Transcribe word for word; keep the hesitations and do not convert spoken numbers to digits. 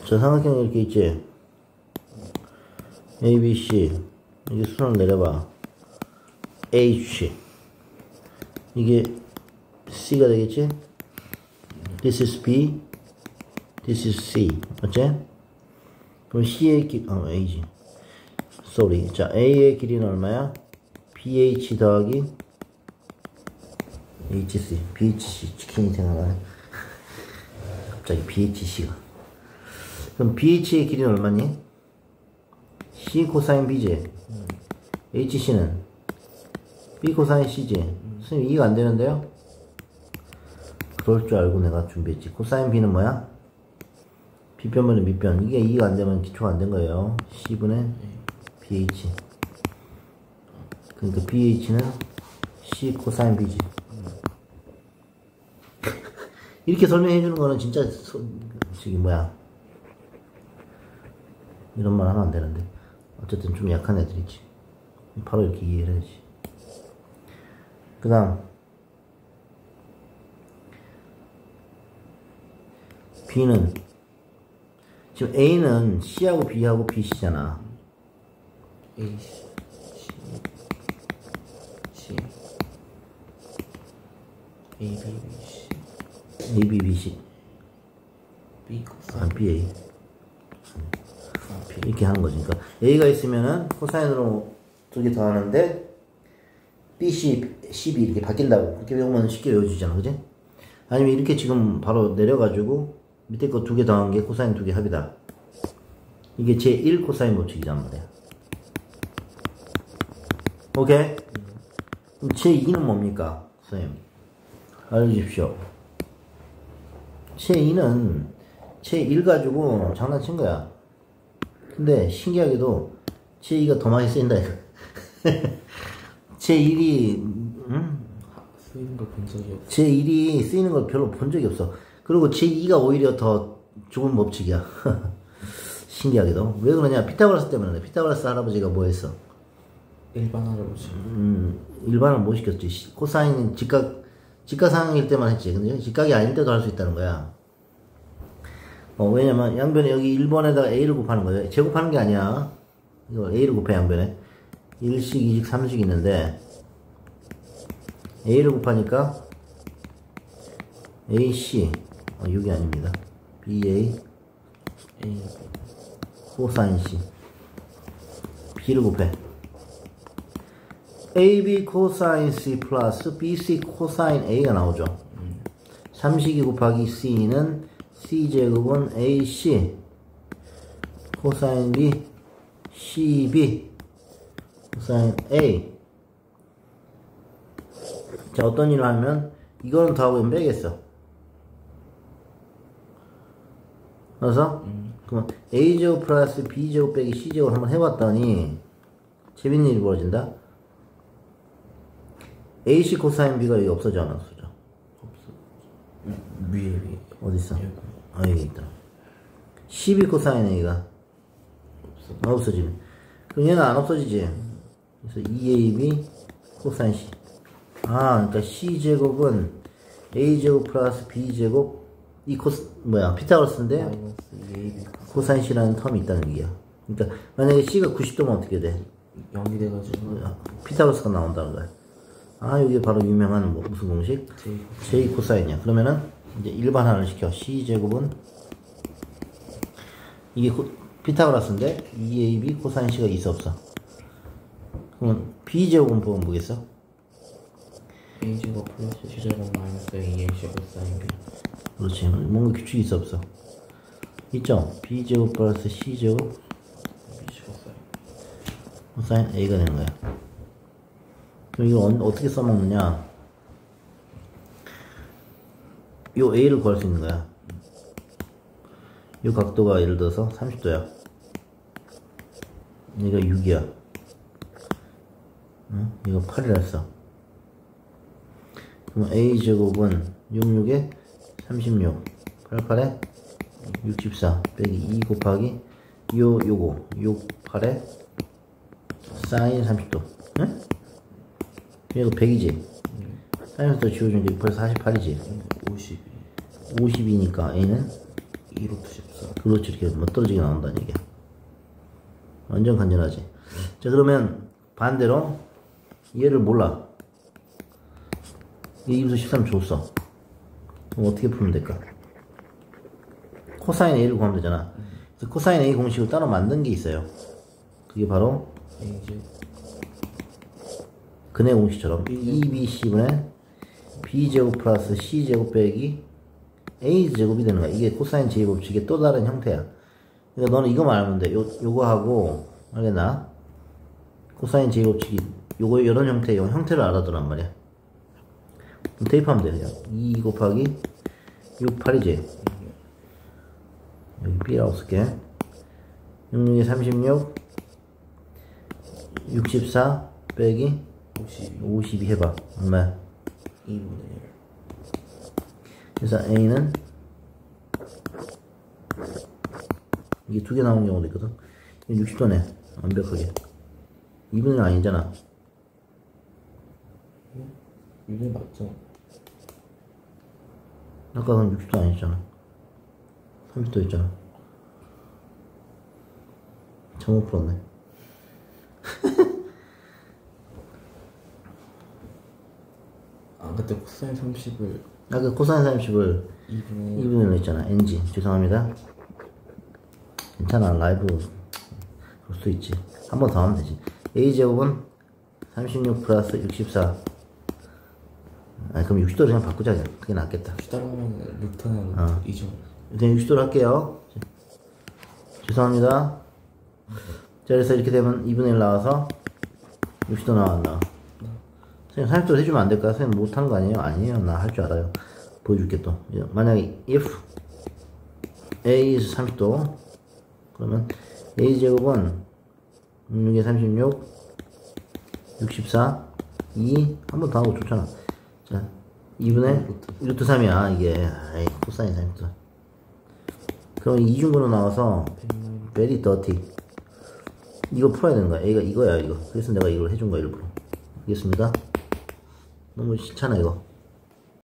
저 삼각형 이렇게 있지? A, B, C. 이게 수선을 내려봐. H. 이게 C가 되겠지? This is B. This is C. 맞지? 그럼 C의 길, 어, A지. sorry. 자, A의 길이는 얼마야? 비에이치 더하기 에이치씨. 비에이치씨. 치킨이 생각나네. 갑자기 비에이치씨가. 그럼 비에이치의 길이는 얼마니? C 코사인 B지. 음. 에이치씨는 B 코사인 C지. 음. 선생님 이해가 안 되는데요? 그럴 줄 알고 내가 준비했지. 코사인 B는 뭐야? B변분의 밑변. 이게 이해가 안 되면 기초가 안 된 거예요. C분의 비에이치. 그러니까 비에이치는 C 코사인 B지. 음. 이렇게 설명해 주는 거는 진짜 소, 저기 뭐야. 이런 말 하면 안 되는데. 어쨌든 좀 약한 애들이지. 바로 이렇게 이해를 해야지. 그 다음 B는 지금 A는 C하고 B하고 BC잖아. A, C, C, A, B, B, C. A, B, B, C. B, 아, B, A. 이렇게 하는 거지. 그러니까 A가 있으면은 코사인으로 두 개 더하는데 B, C, C, B 이렇게 바뀐다고. 그렇게 외우면 쉽게 외워지잖아. 그지? 아니면 이렇게 지금 바로 내려가지고 밑에 거 두 개 더한 게 코사인 두 개 합이다. 이게 제일 코사인 법칙이란 말이야. 오케이? 그럼 제이는 뭡니까? 선생님. 알려주십시오. 제이는 제일 가지고 장난친 거야. 근데 신기하게도 제이가 더 많이 쓰인다. 제일이 응? 쓰이는 걸 본 적이 없어. 제일이 쓰이는 걸 별로 본 적이 없어. 그리고 제이가 오히려 더 좋은 법칙이야. 신기하게도. 왜 그러냐? 피타고라스 때문에 그래. 피타고라스 할아버지가 뭐 했어? 일반 할아버지. 음, 일반을 못 시켰지. 코사인은 직각, 직각상일 때만 했지. 근데 직각이 아닐 때도 할 수 있다는 거야. 어, 왜냐면 양변에 여기 일 번에다가 A를 곱하는 거예요. 제곱하는 게 아니야. 이거 A를 곱해, 양변에. 일식, 이식, 삼식 있는데 A를 곱하니까 에이씨, 어, 이게 아닙니다. 비에이, A, 코사인 C. B를 곱해. 에이비 코사인 C 플러스 비씨 코사인 A가 나오죠. 음. 삼식이 곱하기 C는 C제곱은 에이씨 코사인 B 씨비 코사인 A. 자, 어떤 일을 하면 이거는 더하고 빼겠어. 그래서 음. 그러면 A제곱 플러스 B제곱 빼기 C제곱 한번 해봤더니 재밌는 일이 벌어진다. 에이씨 코사인 B가 여기 없어져 안 없어져? 없어. 위에 위에 어디 있어? 여기. 아, 여기 있다. 씨비 코사인 A가 없어. 아, 없어지네. 그럼 얘는 안 없어지지. 그래서 이에이비 코사인 C. 아, 그러니까 C제곱은 A제곱 플러스 B제곱 이 코스 뭐야 피타고라스인데 코사인 C라는 텀이 있다는 얘기야. 그러니까 만약에 C가 구십 도면 어떻게 돼? 영이 돼가지고 피타고라스가 나온다는 거야. 아, 이게 바로 유명한 뭐 무슨 공식? J 코사인이야. 그러면은 이제 일반화를 시켜. C제곱은 이게 코, 피타고라스인데 이에이비 코사인 C가 있어 없어? 그러면 B제곱은 뭐겠어? A제곱 플러스 C제곱 마이너스 이에이제곱 사인 B. 그렇지. 뭔가 규칙이 있어 없어? 있죠? B제곱 플러스 C제곱 B제곱 사인 코사인 A가 되는 거야. 그럼 이걸 어떻게 써먹느냐? 요 A를 구할 수 있는 거야. 요 각도가 예를 들어서 삼십 도야. 얘가 육이야. 응? 이거 팔이라 했어. 그럼 A제곱은 육십육에 삼십육. 팔십팔에 육십사. 빼기 이 곱하기 요, 요거. 육, 팔에 사인 삼십 도. 응? 이거 백이지? 응. 사인 삼십 도 지워주니까 육, 팔, 사십팔이지? 오십. 오십이니까 A는 이 루트 십사. 그렇지, 이렇게 뭐 떨어지게 나온다는 얘기야. 완전 간단하지. 자, 그러면 반대로 얘를 몰라. 얘 이분수 십삼 줬어. 그럼 어떻게 풀면 될까? 코사인 A를 구하면 되잖아. 그래서 코사인 A 공식을 따로 만든 게 있어요. 그게 바로 A제곱 근해 공식처럼 B제곱. 이 비 씨분의 B제곱 플러스 C제곱 빼기 A제곱이 되는 거야. 이게 코사인 제이 법칙의 또 다른 형태야. 그러니까 너는 이거만 알면 돼. 요, 요거 하고, 알겠나? 코사인 제이 법칙이 요거, 이런 형태, 요 형태를 알아두란 말이야. 그럼 대입하면 돼, 그냥. 이 곱하기 육, 팔이지. 여기 B라고 쓸게. 육, 육에 삼십육, 육십사 빼기 오십이. 오십이 해봐. 얼마야? 이분의 일. 그래서 A는 이게 두 개 나오는 경우도 있거든. 육십 도네. 완벽하게. 이분의 일 아니잖아. 이게 맞죠? 아까는 육십 도 아니잖아. 삼십 도 있잖아. 잘못 풀었네. 아 그때 코사인 삼십을 아까 코사인 삼십을 이분의 이분의 일 했잖아. 엔지. 죄송합니다. 괜찮아. 라이브 볼 수 있지. 한 번 더 하면 되지. A제곱은 삼십육 플러스 육십사. 아니 그럼 육십 도로 그냥 바꾸자. 그게 낫겠다. 따라하면 루트는 어. 이죠. 일단 육십 도로 할게요. 죄송합니다. 자, 그래서 이렇게 되면 이분의 일 나와서 육십 도 나와, 안 나와? 선생님 삼십 도 해주면 안 될까요? 선생님 못한 거 아니에요? 아니에요. 나 할 줄 알아요. 보여줄게 또. 만약에 if A is 삼십 도 그러면 A 제곱은 육에 삼십육, 육십사, 이 한 번 더 하고 좋잖아. 자, 이분의 루트 삼이야 이게. 아이, 코사인 삼십 도. 그럼 이중근으로 나와서 very dirty. 이거 풀어야 되는 거야. A가 이거야 이거. 그래서 내가 이걸 해준 거야 일부러. 알겠습니까? 너무 싫잖아 이거.